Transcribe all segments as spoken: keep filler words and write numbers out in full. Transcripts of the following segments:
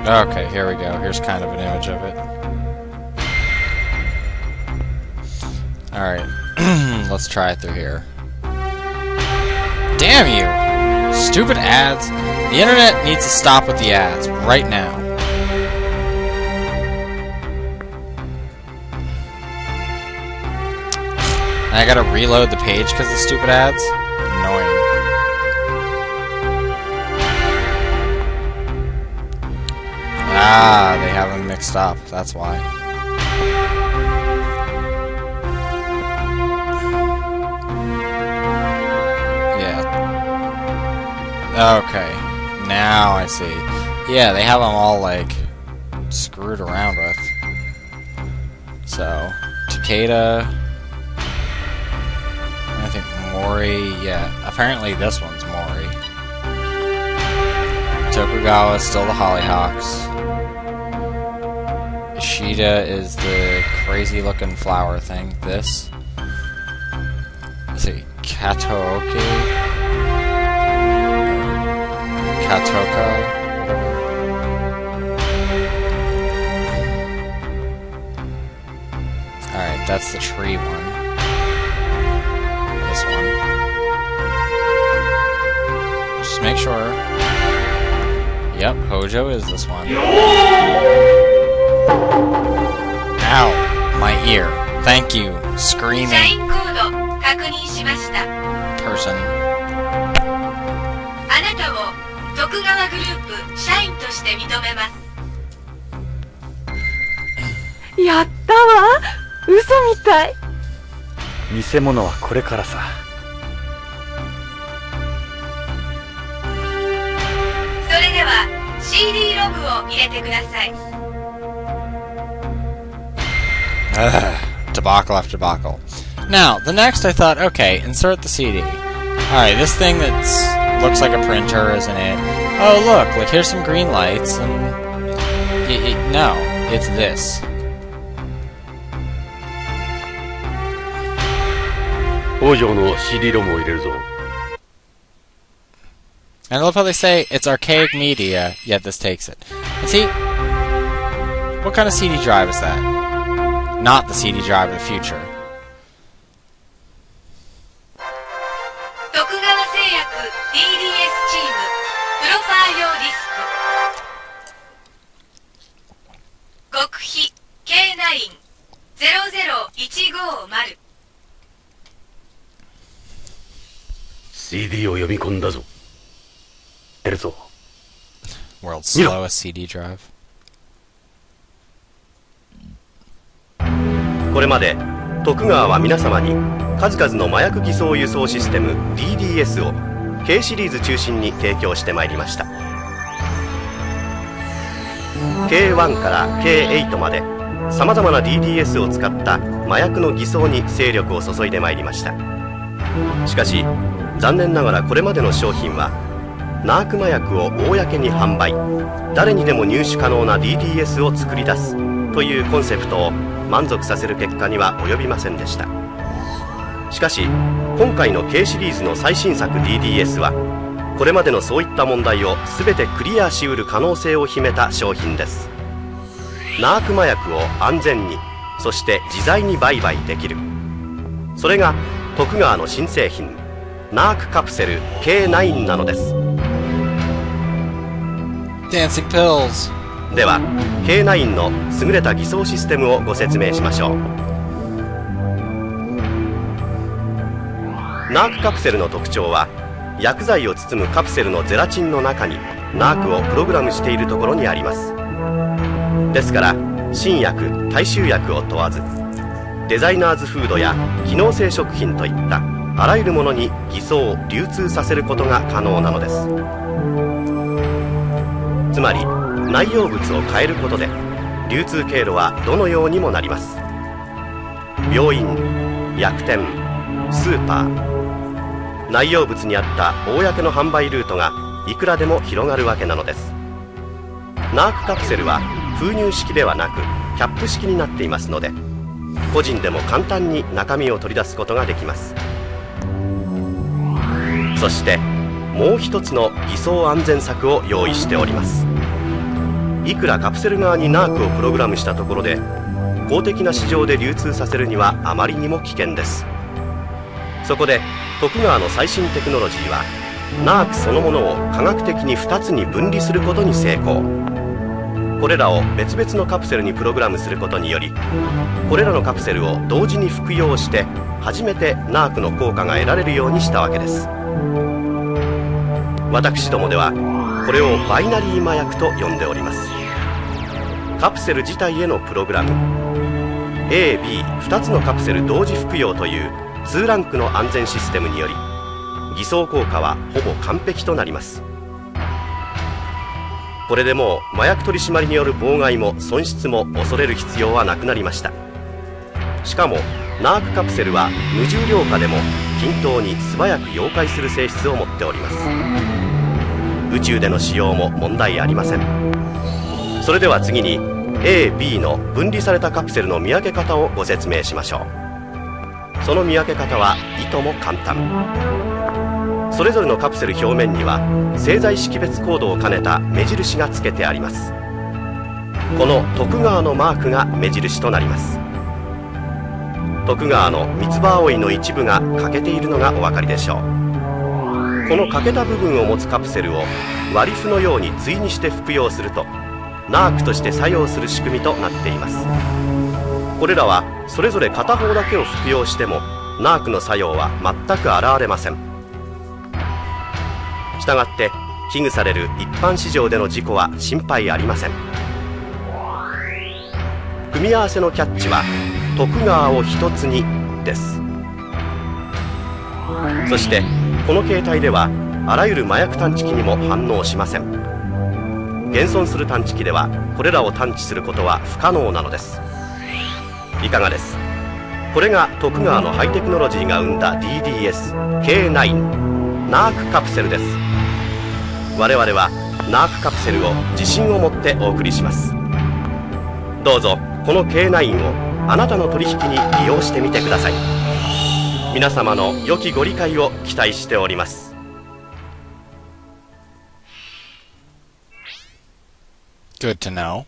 Okay, here we go. Here's kind of an image of it. Alright, let's try it through here. Damn you! Stupid ads! The internet needs to stop with the ads, right now. I gotta reload the page because of the stupid ads? Annoying. Ah, they have them mixed up, that's why. Okay, now I see. Yeah, they have them all, like, screwed around with. So, Takeda... I think Mori... Yeah, apparently this one's Mori. Tokugawa is still the Hollyhocks. Ishida is the crazy-looking flower thing. This. Let's see. Kataoki... Katoka. Alright, that's the tree one. This one. Just make sure. Yep, Hojo is this one. Ow! My ear. Thank you. Screaming person. 徳川グループ社員として認めます。やったわ。嘘みたい。 見せ物はこれからさ。 それでは シーディー ログを入れてください。 Ugh, debacle after debacle. Now, the next I thought, okay, insert the C D. Alright, this thing that's looks like a printer, isn't it? Oh, look, like here's some green lights, and... It, it, no, it's this. And I love how they say, it's archaic media, yet this takes it. And see, what kind of C D drive is that? Not the C D drive of the future. ディーディーエス チームプロファー用ディスク極秘 ケーナインゼロゼロいちごゼロシーディー を読み込んだぞ。出るぞ。 World's slowest C D drive. これまで徳川は皆様に数々の麻薬偽装輸送システム ディーディーエス をK シリーズ中心に提供してまいりました。 ケーワン から ケーエイト までさまざまな ディーディーエス を使った麻薬の偽装に精力を注いでまいりました。しかし残念ながらこれまでの商品はナーク麻薬を公に販売、誰にでも入手可能な ディーディーエス を作り出すというコンセプトを満足させる結果には及びませんでした。しかし今回の K シリーズの最新作 ディーディーエス はこれまでのそういった問題を全てクリアしうる可能性を秘めた商品です。ナーク麻薬を安全に、そして自在に売買できる、それが徳川の新製品ナークカプセル ケーナイン なのです。 Dancing pills. では ケーナイン の優れた偽装システムをご説明しましょう。ナークカプセルの特徴は薬剤を包むカプセルのゼラチンの中にナークをプログラムしているところにあります。ですから新薬大衆薬を問わずデザイナーズフードや機能性食品といったあらゆるものに偽装流通させることが可能なのです。つまり内容物を変えることで流通経路はどのようにもなります。病院、薬店、スーパー、内容物にあった公の販売ルートがいくらでも広がるわけなのです。ナークカプセルは封入式ではなくキャップ式になっていますので個人でも簡単に中身を取り出すことができます。そしてもう一つの偽装安全策を用意しております。 いくらカプセル側にナークをプログラムしたところで公的な市場で流通させるにはあまりにも危険です。そこで徳川の最新テクノロジーはナークそのものを科学的にふたつに分離することに成功。これらを別々のカプセルにプログラムすることにより、これらのカプセルを同時に服用して初めてナークの効果が得られるようにしたわけです。私どもではこれをバイナリー麻薬と呼んでおります。カプセル自体へのプログラム エービーふた つのカプセル同時服用というにランクの安全システムにより偽装効果はほぼ完璧となります。これでもう麻薬取り締まりによる妨害も損失も恐れる必要はなくなりました。しかもナークカプセルは無重量化でも均等に素早く溶解する性質を持っております。宇宙での使用も問題ありません。それでは次に エービー の分離されたカプセルの見分け方をご説明しましょう。その見分け方はいとも簡単。それぞれのカプセル表面には製剤識別コードを兼ねた目印がつけてあります。この徳川のマークが目印となります。徳川の三つ葉葵の一部が欠けているのがお分かりでしょう。この欠けた部分を持つカプセルを割り符のように対にして服用するとナークとして作用する仕組みとなっています。これらはそれぞれ片方だけを服用してもナークの作用は全く現れません。したがって危惧される一般市場での事故は心配ありません。組み合わせのキャッチは徳川を一つにです。そしてこの形態ではあらゆる麻薬探知機にも反応しません。現存する探知機ではこれらを探知することは不可能なのです。いかがです。これが徳川のハイテクノロジーが生んだ ディーディーエスケーナイン ナークカプセルです。我々はナークカプセルを自信を持ってお送りします。どうぞこの ケーナイン をあなたの取引に利用してみてください。皆様の良きご理解を期待しております。 Good to know.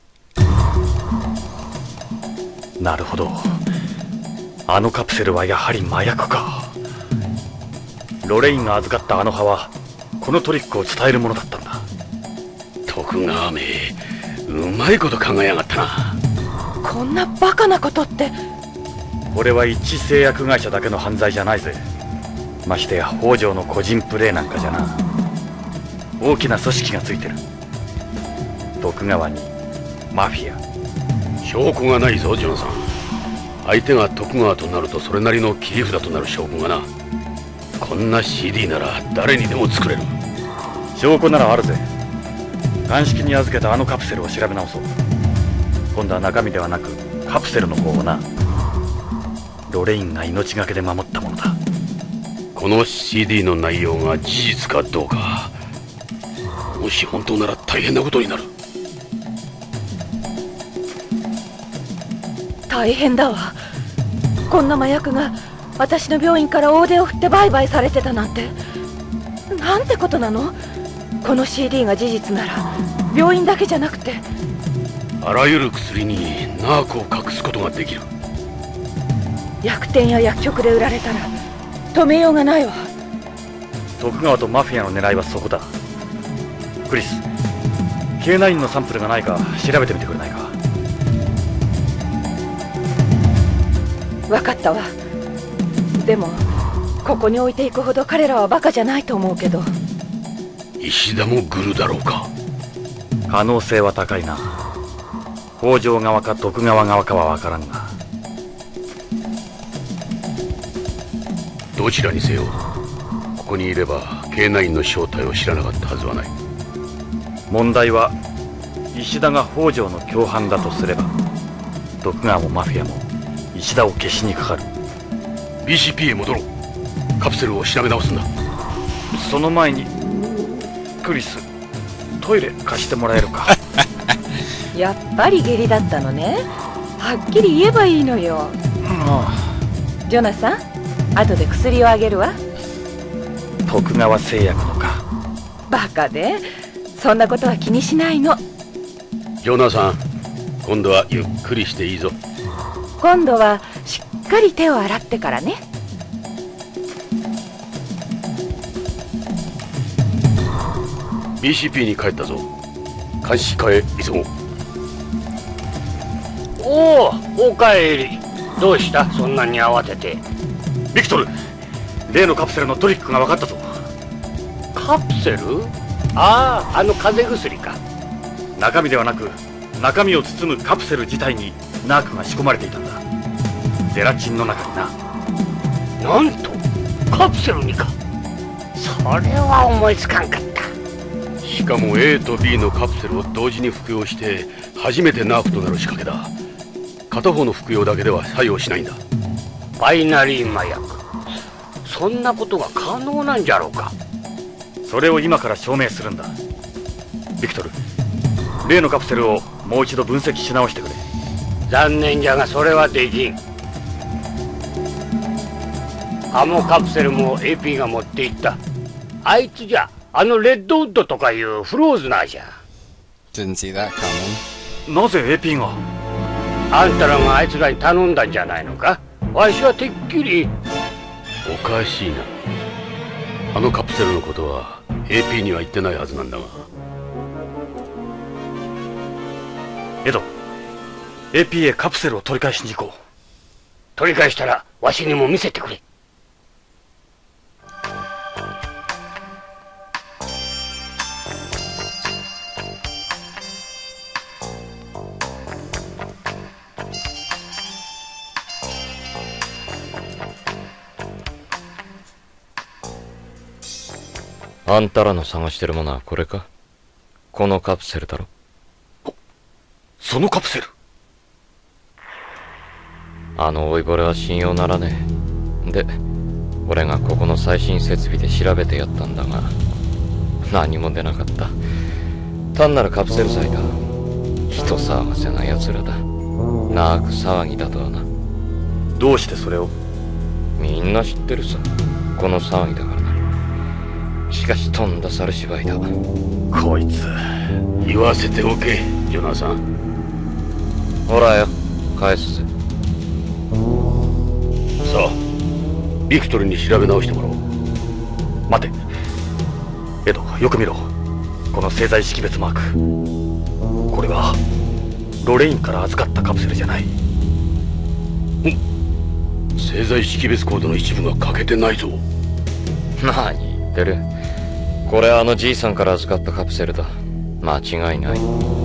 なるほど。あのカプセルはやはり麻薬か。ロレインが預かったあの葉はこのトリックを伝えるものだったんだ。 徳川めうまいこと考えやがったな。 こんなバカなことって。 これは一致製薬会社だけの犯罪じゃないぜ。ましてや北条の個人プレーなんかじゃな。大きな組織がついてる。徳川にマフィア。 証拠がないぞジョンさん。相手が徳川となるとそれなりの切り札となる証拠がな。こんな シーディー なら誰にでも作れる。 証拠ならあるぜ。鑑識に預けたあのカプセルを調べ直そう。今度は中身ではなくカプセルの方をな。ロレインが命がけで守ったものだ。 この シーディー の内容が事実かどうか、もし本当なら大変なことになる。 大変だわ。こんな麻薬が私の病院から大手を振って売買されてたなんて。なんてことなの。この シーディー が事実なら病院だけじゃなくてあらゆる薬にナークを隠すことができる。 薬店や薬局で売られたら止めようがないわ。 徳川とマフィアの狙いはそこだ。クリス、ケーナイン のサンプルがないか調べてみてくれないか。 分かったわ。でもここに置いていくほど彼らはバカじゃないと思うけど。 石田もグルだろうか。 可能性は高いな。北条側か徳川側かは分からんが。 どちらにせよここにいれば ケーナイン の正体を知らなかったはずはない。 問題は石田が北条の共犯だとすれば徳川もマフィアも石田を消しにかかる。 ビーシーピー へ戻ろう。カプセルを調べ直すんだ。 その前にクリス、トイレ貸してもらえるか。 やっぱり下痢だったのね。はっきり言えばいいのよ。ジョナサン、後で薬をあげるわ。 徳川製薬のか。 バカで、そんなことは気にしないの。 ジョナサン、今度はゆっくりしていいぞ。 今度はしっかり手を洗ってからね。 ビーシーピー に帰ったぞ。監視課へ急ごう。 おお、おかえり。どうした、そんなに慌てて。 ビクトル、例のカプセルのトリックが分かったぞ。 カプセル？ああ、あの風邪薬か。 中身ではなく、中身を包むカプセル自体にナークが仕込まれていたんだ。ゼラチンの中にな。 なんとカプセルにか。それは思いつかんかった。 しかも A と B のカプセルを同時に服用して初めてナークとなる仕掛けだ。片方の服用だけでは作用しないんだ。 バイナリー麻薬、そんなことが可能なんじゃろうか。 それを今から証明するんだ。ビクトル、例のカプセルをもう一度分析し直してくれ。 残念じゃがそれはできん。あのカプセルも エーピー が持っていった。あいつじゃ、あのレッドウッドとかいうフローズナーじゃ。 Didn't see that coming. なぜ エーピー が？ あんたらがあいつらに頼んだんじゃないのか。わしはてっきり。 おかしいな。あのカプセルのことは エーピー には言ってないはずなんだが。 エド、 エーピー へカプセルを取り返しに行こう。 取り返したらわしにも見せてくれ。 あんたらの探してるものはこれか？このカプセルだろ？ そのカプセル？ あの老いぼれは信用ならねえ。で、俺がここの最新設備で調べてやったんだが、何も出なかった。単なるカプセル剤だ。人騒がせな奴らだ。ナーク騒ぎだとはな。 どうしてそれを？ みんな知ってるさ、この騒ぎだからな。しかしとんだ猿芝居だ。 こいつ。 言わせておけ、ジョナサン。 ほらよ、返すぜ。 さあ、ビクトルに調べ直してもらおう。 待て、エド、よく見ろ。この製剤識別マーク。これはロレインから預かったカプセルじゃない。 製剤識別コードの一部が欠けてないぞ。 何言ってる。これはあのじいさんから預かったカプセルだ。間違いない。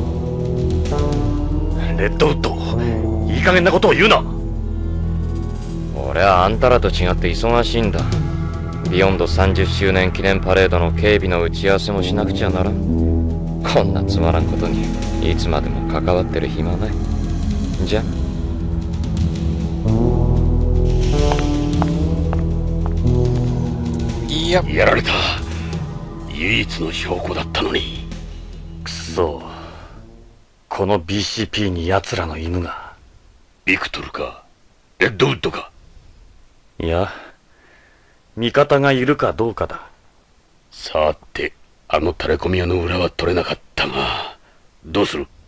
レッドウッド、いい加減なことを言うな。 俺はあんたらと違って忙しいんだ。ビヨンドさんじゅっしゅうねん記念パレードの警備の打ち合わせもしなくちゃならん。こんなつまらんことにいつまでも関わってる暇ない。じゃ Yep. やられた。唯一の証拠だったのに。 くそ、この ビーシーピー に奴らの犬が。 ビクトルかレッドウッドか。 いや、味方がいるかどうかだ。 さて、あのタレコミ屋の裏は取れなかったが、どうする？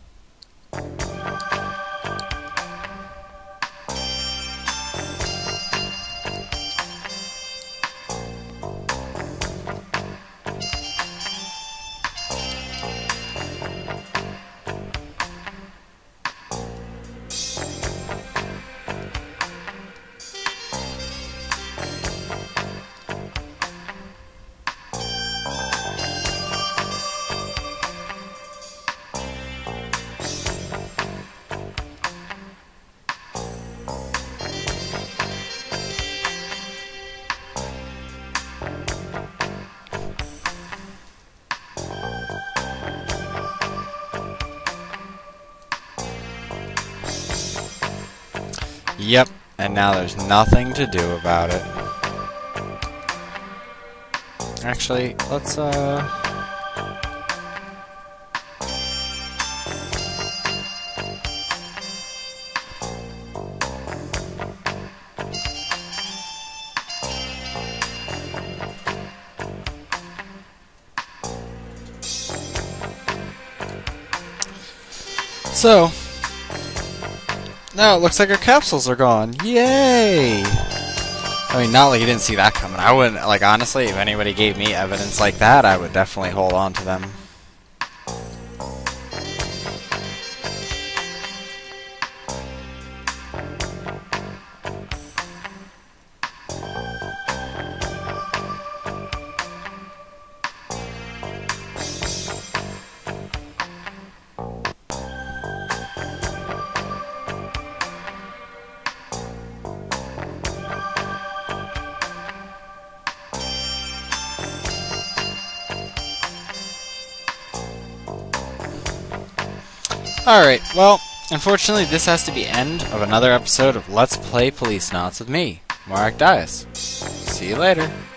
Yep, and now there's nothing to do about it. Actually, let's, uh... So, now it looks like our capsules are gone. Yay! I mean, not like you didn't see that coming. I wouldn't, like, honestly, if anybody gave me evidence like that, I would definitely hold on to them. Alright, well, unfortunately this has to be the end of another episode of Let's Play Policenauts with me, Marek Dias. See you later.